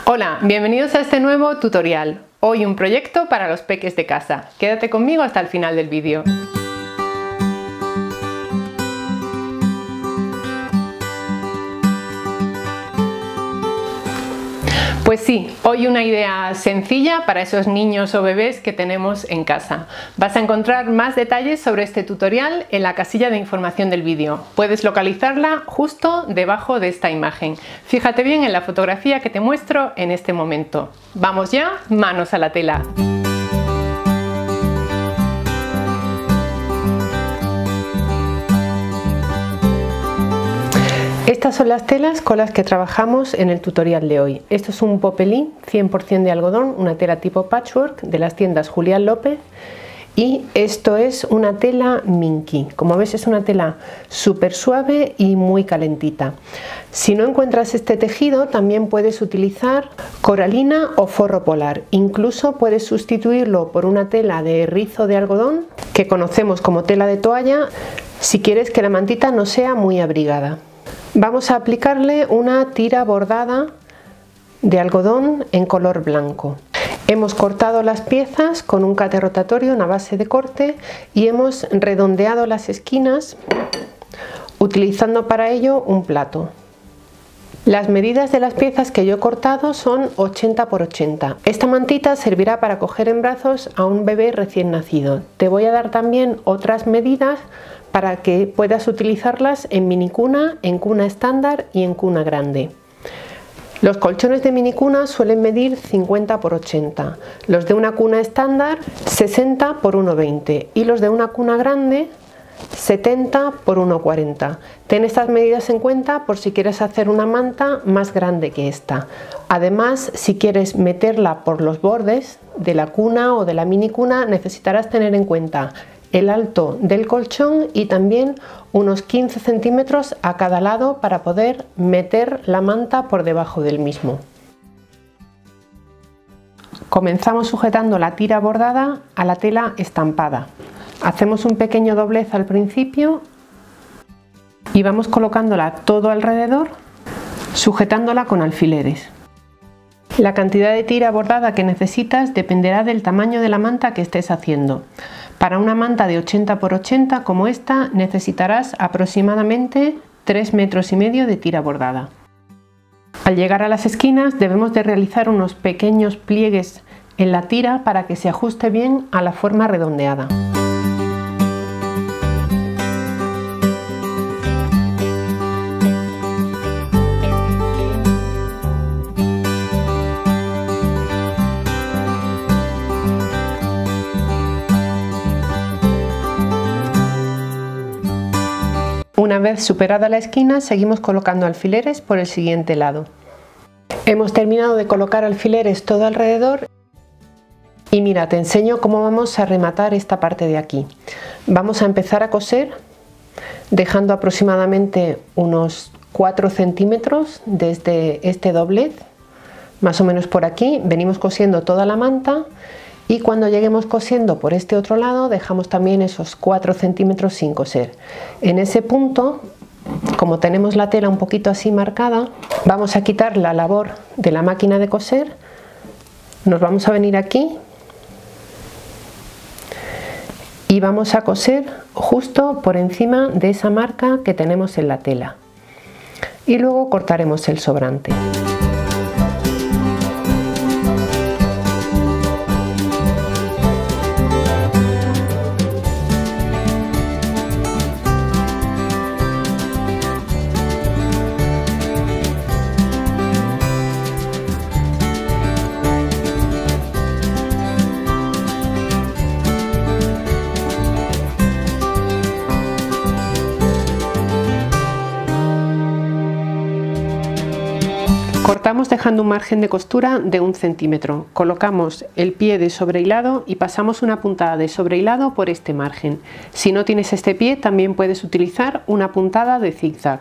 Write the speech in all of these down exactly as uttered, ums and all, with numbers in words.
Hola, bienvenidos a este nuevo tutorial. Hoy un proyecto para los peques de casa. Quédate conmigo hasta el final del vídeo. Pues sí, hoy una idea sencilla para esos niños o bebés que tenemos en casa. Vas a encontrar más detalles sobre este tutorial en la casilla de información del vídeo. Puedes localizarla justo debajo de esta imagen. Fíjate bien en la fotografía que te muestro en este momento. Vamos ya, manos a la tela. Estas son las telas con las que trabajamos en el tutorial de hoy. Esto es un popelín cien por cien de algodón, una tela tipo patchwork de las tiendas Julián López, y esto es una tela Minky. Como ves, es una tela súper suave y muy calentita. Si no encuentras este tejido, también puedes utilizar coralina o forro polar. Incluso puedes sustituirlo por una tela de rizo de algodón que conocemos como tela de toalla si quieres que la mantita no sea muy abrigada. Vamos a aplicarle una tira bordada de algodón en color blanco. Hemos cortado las piezas con un cate rotatorio, una base de corte, y hemos redondeado las esquinas utilizando para ello un plato. Las medidas de las piezas que yo he cortado son ochenta por ochenta. Esta mantita servirá para coger en brazos a un bebé recién nacido. Te voy a dar también otras medidas para que puedas utilizarlas en minicuna, en cuna estándar y en cuna grande. Los colchones de minicuna suelen medir cincuenta por ochenta, los de una cuna estándar sesenta por uno veinte y los de una cuna grande setenta por uno cuarenta. Ten estas medidas en cuenta por si quieres hacer una manta más grande que esta. Además, si quieres meterla por los bordes de la cuna o de la minicuna, necesitarás tener en cuenta el alto del colchón y también unos quince centímetros a cada lado para poder meter la manta por debajo del mismo. Comenzamos sujetando la tira bordada a la tela estampada. Hacemos un pequeño doblez al principio y vamos colocándola todo alrededor, sujetándola con alfileres. La cantidad de tira bordada que necesitas dependerá del tamaño de la manta que estés haciendo. Para una manta de ochenta por ochenta como esta necesitarás aproximadamente tres metros y medio de tira bordada. Al llegar a las esquinas debemos de realizar unos pequeños pliegues en la tira para que se ajuste bien a la forma redondeada. Una vez superada la esquina, seguimos colocando alfileres por el siguiente lado. Hemos terminado de colocar alfileres todo alrededor y mira, te enseño cómo vamos a rematar esta parte de aquí. Vamos a empezar a coser dejando aproximadamente unos cuatro centímetros desde este doblez, más o menos por aquí. Venimos cosiendo toda la manta y cuando lleguemos cosiendo por este otro lado dejamos también esos cuatro centímetros sin coser. En ese punto, como tenemos la tela un poquito así marcada, vamos a quitar la labor de la máquina de coser, nos vamos a venir aquí y vamos a coser justo por encima de esa marca que tenemos en la tela y luego cortaremos el sobrante. Cortamos dejando un margen de costura de un centímetro. Colocamos el pie de sobrehilado y pasamos una puntada de sobrehilado por este margen. Si no tienes este pie, también puedes utilizar una puntada de zigzag.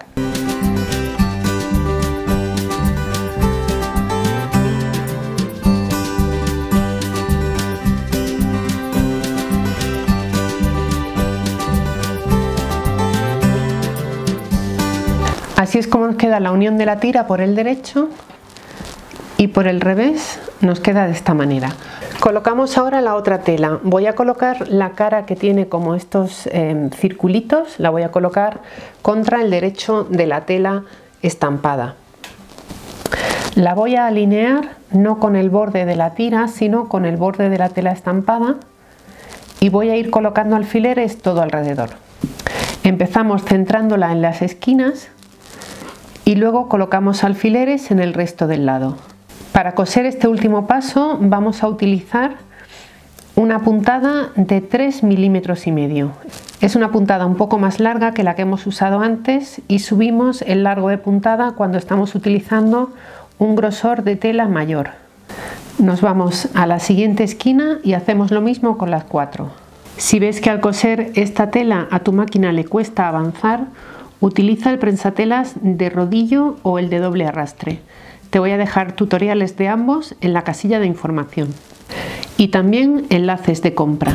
Así es como nos queda la unión de la tira por el derecho y por el revés nos queda de esta manera. Colocamos ahora la otra tela. Voy a colocar la cara que tiene como estos eh, circulitos, la voy a colocar contra el derecho de la tela estampada. La voy a alinear no con el borde de la tira, sino con el borde de la tela estampada, y voy a ir colocando alfileres todo alrededor. Empezamos centrándola en las esquinas y luego colocamos alfileres en el resto del lado. Para coser este último paso vamos a utilizar una puntada de tres milímetros y medio. Es una puntada un poco más larga que la que hemos usado antes y subimos el largo de puntada cuando estamos utilizando un grosor de tela mayor. Nos vamos a la siguiente esquina y hacemos lo mismo con las cuatro. Si ves que al coser esta tela a tu máquina le cuesta avanzar, utiliza el prensatelas de rodillo o el de doble arrastre. Te voy a dejar tutoriales de ambos en la casilla de información y también enlaces de compra.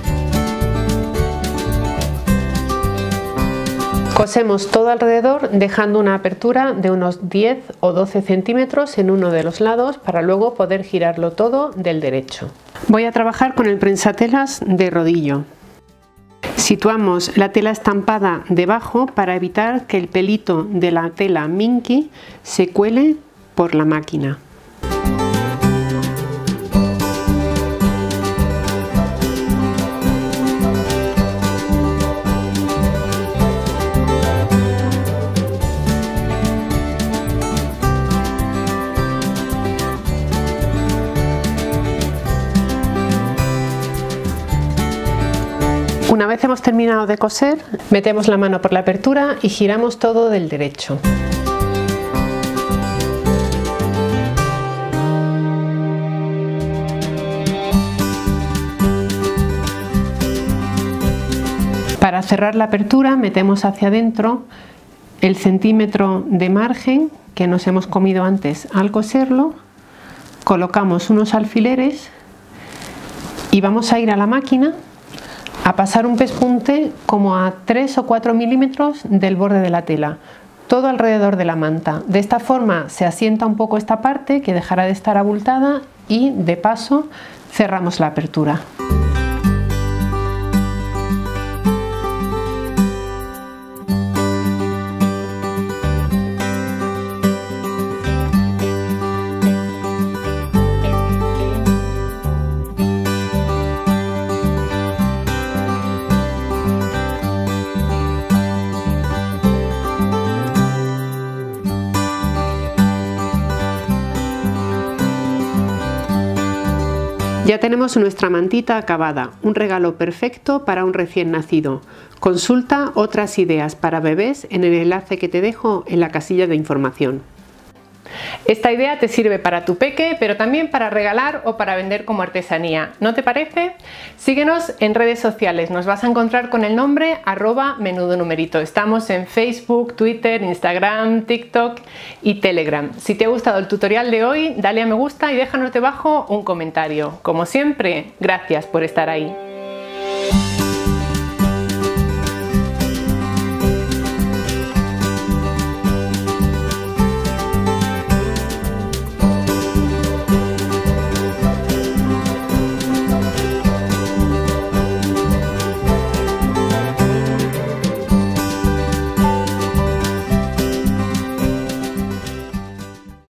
Cosemos todo alrededor dejando una apertura de unos diez o doce centímetros en uno de los lados para luego poder girarlo todo del derecho. Voy a trabajar con el prensatelas de rodillo. Situamos la tela estampada debajo para evitar que el pelito de la tela Minky se cuele por la máquina. Una vez hemos terminado de coser, metemos la mano por la apertura y giramos todo del derecho. Para cerrar la apertura metemos hacia adentro el centímetro de margen que nos hemos comido antes al coserlo, colocamos unos alfileres y vamos a ir a la máquina a pasar un pespunte como a tres o cuatro milímetros del borde de la tela, todo alrededor de la manta. De esta forma se asienta un poco esta parte que dejará de estar abultada y de paso cerramos la apertura. Ya tenemos nuestra mantita acabada, un regalo perfecto para un recién nacido. Consulta otras ideas para bebés en el enlace que te dejo en la casilla de información. Esta idea te sirve para tu peque, pero también para regalar o para vender como artesanía, ¿no te parece? Síguenos en redes sociales, nos vas a encontrar con el nombre arroba menudo numerito. Estamos en Facebook, Twitter, Instagram, TikTok y Telegram. Si te ha gustado el tutorial de hoy, dale a me gusta y déjanos debajo un comentario. Como siempre, gracias por estar ahí.